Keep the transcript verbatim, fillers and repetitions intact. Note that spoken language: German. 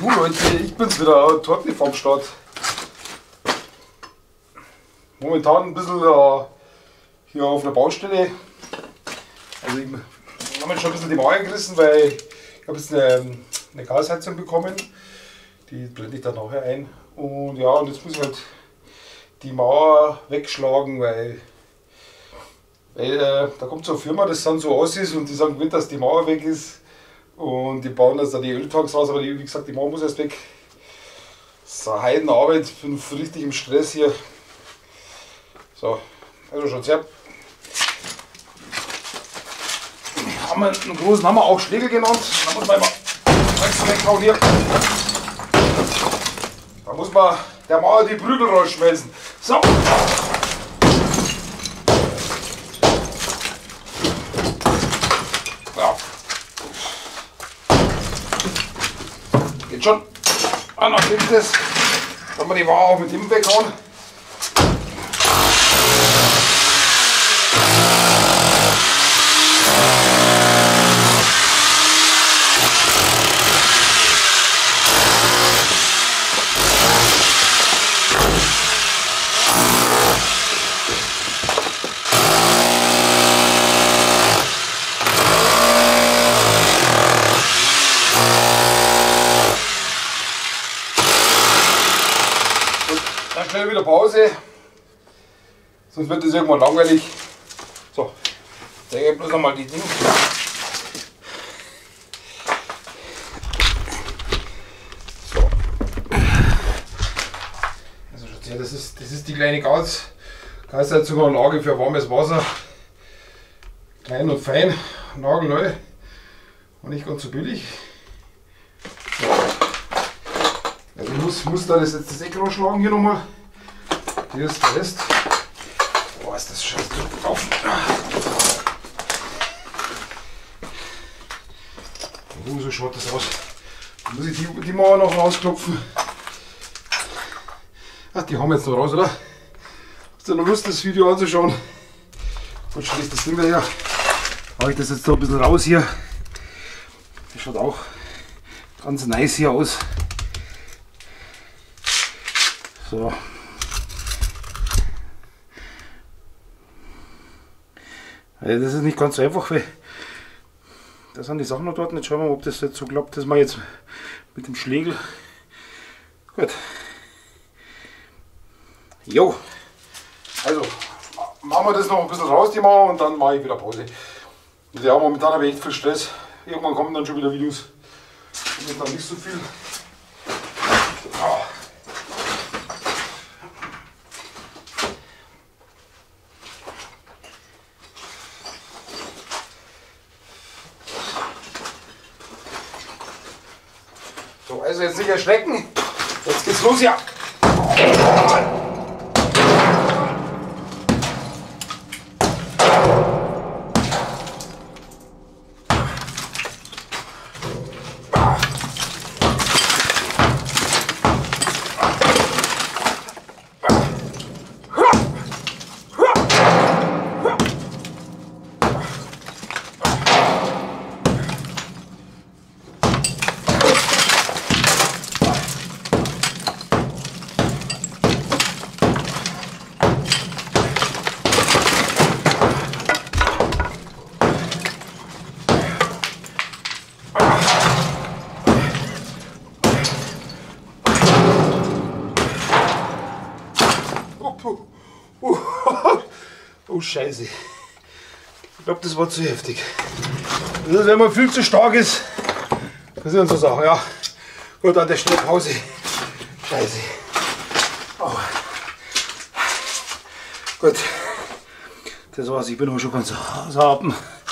Du Leute, ich bin's wieder, Tortli vom Start. Momentan ein bisschen äh, hier auf der Baustelle. Also ich, ich habe jetzt schon ein bisschen die Mauer gerissen, weil ich habe jetzt eine, eine Gasheizung bekommen. Die blende ich dann nachher ein. Und ja, und jetzt muss ich halt die Mauer wegschlagen, weil, weil äh, da kommt so eine Firma, das dann so aus ist und die sagen, dass die Mauer weg ist. Und die bauen jetzt da die Öltanks raus, aber die, wie gesagt, die Mauer muss erst weg. Das ist eine Heidenarbeit, ich bin richtig im Stress hier. So, also schaut's her. Haben wir einen großen Hammer auch Schlägel genannt. Da muss man mal extra weghauen hier. Da muss man der Mauer die Prügel rausschmelzen. So. Ja. Geht schon. Ah, noch geht das. Kann man die Mauer auch mit dem weghauen. Dann schnell wieder Pause, sonst wird das irgendwann langweilig. So, jetzt zeige ich bloß nochmal die Dinge. So. Also schaut her, das ist, das ist die kleine Gas, Gasheizungsanlage für warmes Wasser. Klein und fein, nagelneu und nicht ganz so billig. So. Also ich muss, muss da das, jetzt das Eck rausschlagen hier nochmal. Hier ist der Rest. Boah, ist das scheiße drauf. Oh, so schaut das aus. Dann muss ich die, die Mauer noch rausklopfen. Ach, die haben wir jetzt noch raus, oder? Hast du noch Lust, das Video anzuschauen? Gut, stelle ich das Ding daher. Habe ich das jetzt noch ein bisschen raus hier. Das schaut auch ganz nice hier aus. So. Also das ist nicht ganz so einfach, weil da sind die Sachen noch dort. Jetzt schauen wir mal, ob das jetzt so klappt, dass man jetzt mit dem Schlägel. Gut. Jo. Also machen wir das noch ein bisschen raus, die Mauer, und dann mache ich wieder Pause. Und ja, momentan habe ich echt viel Stress. Irgendwann kommen dann schon wieder Videos. Und dann nicht so viel. So, also jetzt nicht erschrecken. Jetzt geht's los, ja. Oh Scheiße. Ich glaube, das war zu heftig. Das ist, wenn man viel zu stark ist. Das sind so Sachen, ja. Gut, an der Stelle Pause. Scheiße. Oh. Gut. Das war's, ich bin auch schon ganz außer Atem.